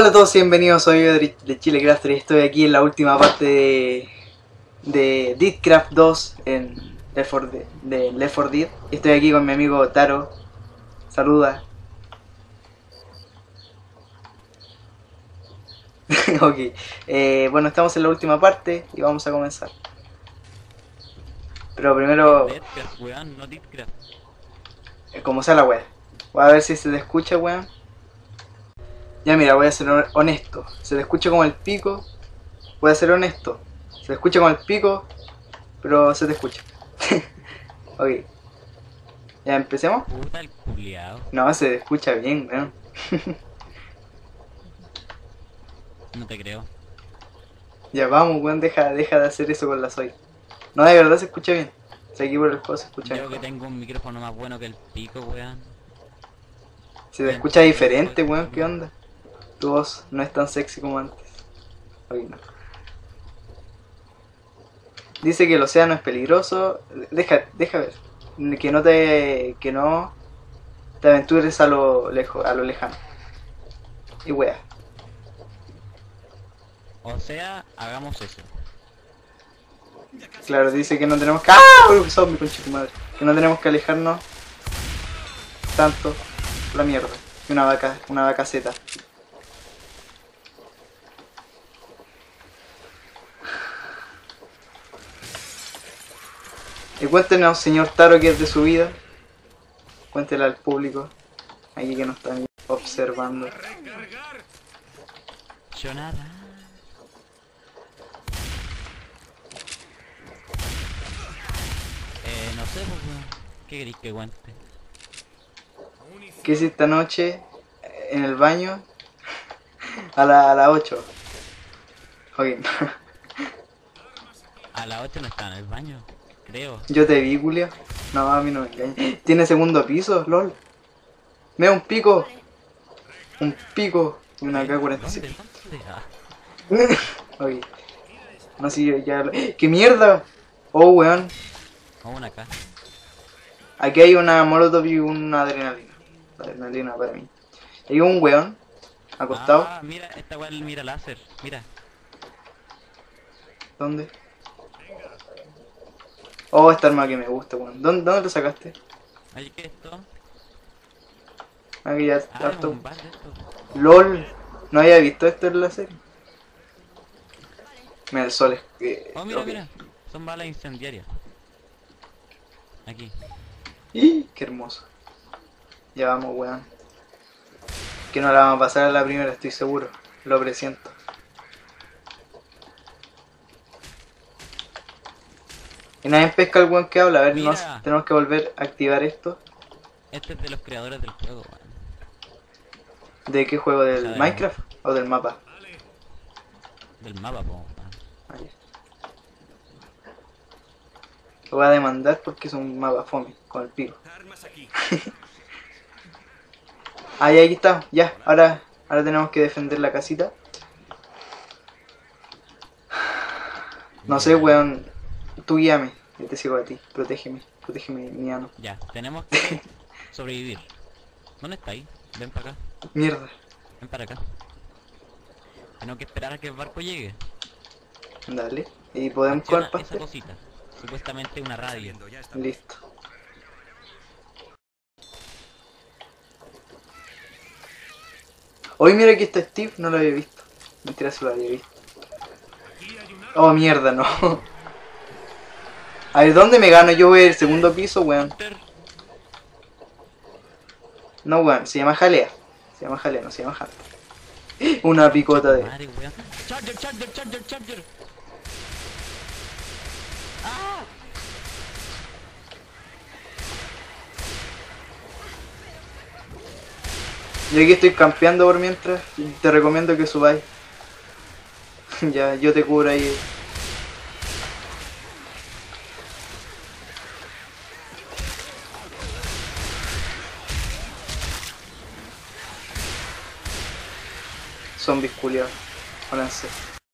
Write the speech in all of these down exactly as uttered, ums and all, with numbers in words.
Hola a todos, bienvenidos, soy yo de, de Chile Crafter y estoy aquí en la última parte de, de Deadcraft dos en Left four Dead, de Left four Dead. Y estoy aquí con mi amigo Taro. Saluda. Ok, eh, bueno, estamos en la última parte y vamos a comenzar. Pero primero, Deadcraft, weón, no Deadcraft. eh, como sea la wea. Voy a ver si se te escucha, weón. Ya mira, voy a ser honesto. Se te escucha como el pico. Voy a ser honesto. Se te escucha como el pico, pero se te escucha. Ok. ¿Ya empecemos? Puta el culiao. No, se te escucha bien, weón. No te creo. Ya vamos, weón, deja, deja de hacer eso con la soy. No, de verdad se escucha bien. O sea, aquí por el juego se escucha Yo mejor. que tengo un micrófono más bueno que el pico, weón. Se te escucha diferente, weón, ¿qué onda? Tu voz no es tan sexy como antes. Ok, no. Dice que el océano es peligroso. Deja, deja ver. Que no te. que no te aventures a lo lejos, a lo lejano. Y wea. O sea, hagamos eso. Claro, dice que no tenemos que. ¡Ah! Zombie, concha tu madre. Que no tenemos que alejarnos tanto. La mierda. Y una vaca, una vaca zeta. Y cuéntenos, señor Taro, qué es de su vida. Cuéntele al público. Aquí que nos están observando. Yo nada. Eh, no sé, pues, weón. ¿Qué queréis que cuente? ¿Qué hice esta noche en el baño? A la, a las ocho. Ok. A las ocho no está en el baño, creo. Yo te vi, Julio. No, a mí no me engañas. Tiene segundo piso, lol. Me da un pico. Un pico. Y una K cuarenta y siete. ¿Dónde? ¿Dónde? Ah, Ok. No sé, yo ya... ¡Qué mierda! Oh, weón. vamos una acá. Aquí hay una molotov y una adrenalina. Adrenalina para mí. Hay un weón acostado. Ah, mira, esta weá mira láser. Mira. ¿Dónde? Oh, esta arma que me gusta, weón. ¿Dónde, ¿Dónde lo sacaste? Ahí que esto. Aquí ya Ah, es harto. un bar de esto. LOL. No había visto esto en la serie. Mira, el sol es que... Oh, mira, ok. mira. Son balas incendiarias. Aquí. ¡Ih! ¡Qué hermoso! Ya vamos, weón. Que no la vamos a pasar a la primera, estoy seguro. Lo presiento. Y nadie pesca al weón que habla. A ver, Mira. nos, tenemos que volver a activar esto. Este es de los creadores del juego, weón. ¿De qué juego? ¿Del O sea, Minecraft o del mapa? Del mapa, po, weón. Ah, ya. Lo voy a demandar porque es un mapa fome, con el pico. Ah, ya, aquí está, ya, ahora, ahora tenemos que defender la casita. No sé, weón, tú guíame, yo te sigo a ti, protégeme, protégeme, mi ano. Ya, tenemos que sobrevivir. ¿Dónde está ahí? Ven para acá, Mierda, ven para acá. Tenemos que esperar a que el barco llegue. dale, y podemos comer Acciona esa pastel. cosita. Supuestamente una radio. Listo. Hoy mira, aquí está Steve, no lo había visto. Mentira, si lo había visto. Oh, mierda, no. A ver, ¿dónde me gano? Yo voy al segundo piso, weón. No, weón, se llama jalea. Se llama jalea, no se llama jalea. Una picota de... Madre, weón. Charger, charger, charger, charger. ¡Ah! Yo aquí estoy campeando por mientras. Te recomiendo que subáis. Ya, yo te cubro ahí. Zombies culiados. Jólanse.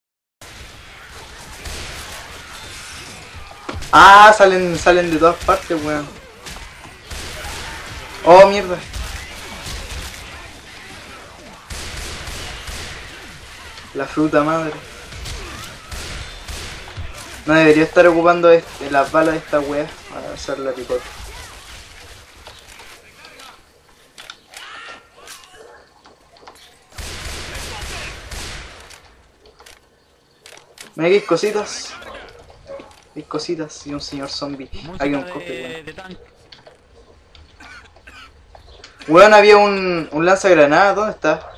Ah, salen, salen de todas partes, weón. Oh, mierda. La fruta madre. No debería estar ocupando este, las balas de esta wea para hacer la picota. Mira que hay cositas. Hay cositas y un señor zombie. Hay un cofre, weón. Weón, había un, un lanzagranadas. ¿Dónde está?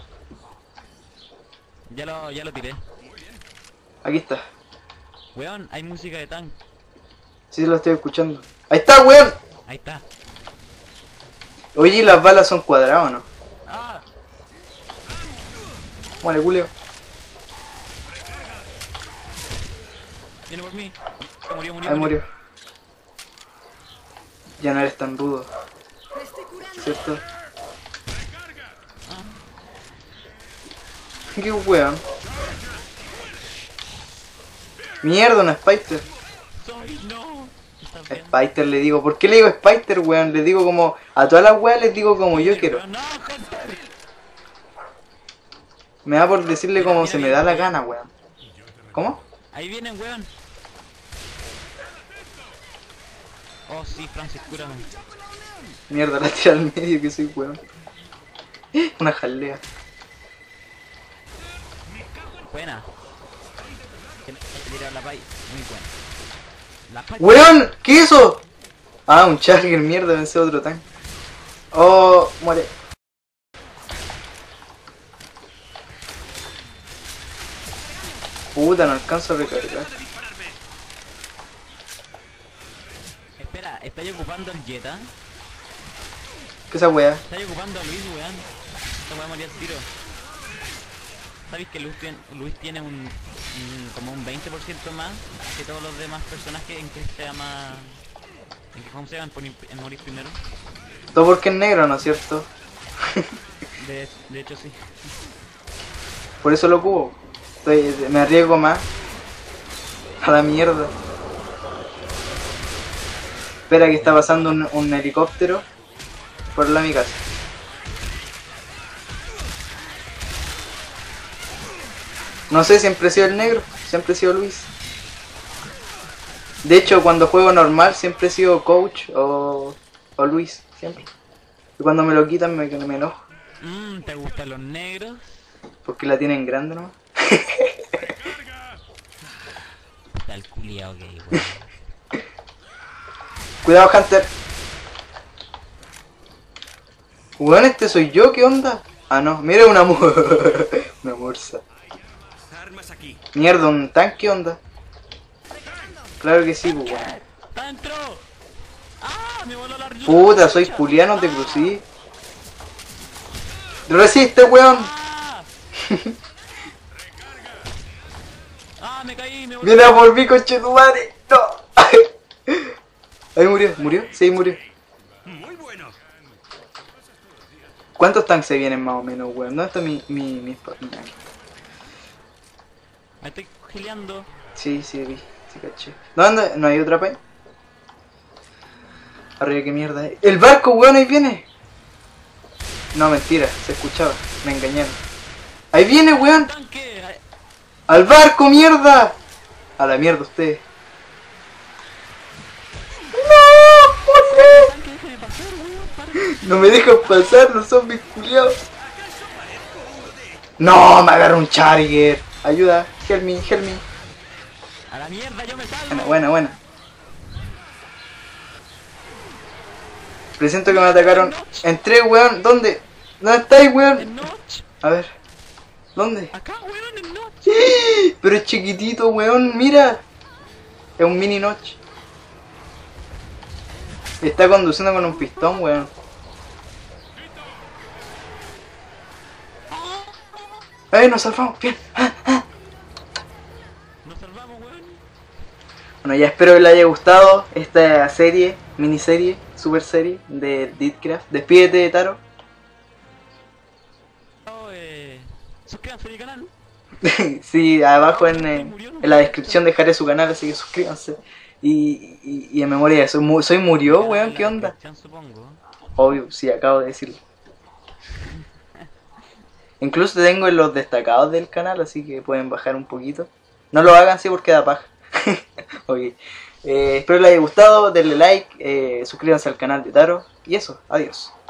Ya lo, ya lo tiré. Aquí está. Weón, hay música de tank. Sí, lo estoy escuchando. ¡Ahí está, weón! Ahí está. Oye, ¿y las balas son cuadradas o no? ¡Ah! Vale, culeo. Viene por mí. Se murió, murió, Ahí murió. Ya no eres tan rudo. ¿Cierto? Ah. Qué weón. Mierda, una Spider. Soy, no. ¿Estás bien? Spider le digo. ¿Por qué le digo Spider, weón? Le digo como... A todas las weas les digo como yo quiero. No, Hunter. Me da por decirle como Mira, se me mira, da la mira. gana, weón. ¿Cómo? Ahí vienen, weón. Oh, sí, Francis, cúrame. Mierda, la tira al medio que soy weón. Una jalea. Buena. Que le tirar la pay. Muy buena. La pay. ¡Weón! ¿Qué es eso? Ah, un Charger, mierda, vence otro tanque. Oh, muere. Puta, no alcanzo a recargar. Espera, ¿estáis ocupando el Jetta? ¿Qué esa wea? ¿Estáis ocupando a Luis, weón? Esta weá moría al tiro. ¿Sabéis que Luis tiene, Luis tiene un, un... como un veinte por ciento más que todos los demás personajes en que se llama... en que cómo se llaman por in- en morir primero? Todo porque es negro, ¿no es cierto? De, de hecho sí. Por eso lo cubo. Estoy, me arriesgo más. A la mierda. Espera que está pasando un, un helicóptero por la mi casa. No sé, siempre he sido el negro, siempre he sido Luis. De hecho, cuando juego normal siempre he sido Coach o, o Luis, siempre. Y cuando me lo quitan me, me enojo, Mmm, ¿te gustan los negros? porque la tienen grande nomás. Está el culiao gay, weón. Cuidado, Hunter. Weón, este soy yo, ¿qué onda? Ah, no, mira una mu una morsa. Armas aquí. Mierda, un tanque, ¿qué onda? Claro que sí, pues, weón. ¡Está dentro! ¡Ah! Me voló la ardilla. Puta, soy Juliano, te crucí. Resiste, weón. ¡Ah! ¡Ah! Me caí, me voló. Viene a por mí, conchetumare. No. Ahí murió, ¿murió? Sí, murió. Muy bueno. ¿Cuántos tanques se vienen más o menos, weón? ¿Dónde está mi, mi, mi, mi- aquí? Me estoy gileando. Sí, sí, vi, sí, caché. ¿Dónde? ¿No hay otra pay? Arriba, qué mierda es. ¡El barco, weón, ahí viene! No, mentira, se escuchaba, me engañaron. ¡Ahí viene, weón! ¡Tanque! Ay, ¡Al barco, mierda! A la mierda usted. ¡No! ¿Por qué? tanque, déjame pasar, weón. Para. No me dejan pasar los zombies culiados. No, me agarra un Charger. Ayuda, help me, help me. A la mierda, yo me salvo. Buena, buena, buena. Presiento que me atacaron. Entré, weón. ¿Dónde? ¿Dónde estáis, En weón? Notch. A ver. ¿Dónde? Acá, weón, en Notch. Pero es chiquitito, weón. Mira. Es un mini notch. Está conduciendo con un pistón, weón. ¡Eh, nos salvamos! ¡Bien! ¡Ah, ah! Nos salvamos, weón. Bueno, ya espero que les haya gustado esta serie, miniserie, super serie de Deathcraft. Despídete, Taro. Oh, eh, suscríbanse a mi canal. Sí, abajo en, eh, en la descripción dejaré su canal, así que suscríbanse. Y, y, y en memoria de eso, Mu- soy murió, weón, En ¿qué la onda? descripción, supongo. Obvio, sí, acabo de decirlo. Incluso te tengo en los destacados del canal, así que pueden bajar un poquito. No lo hagan, sí, porque da paja. Ok. Eh, espero les haya gustado, denle like, eh, suscríbanse al canal de Taro. Y eso, adiós.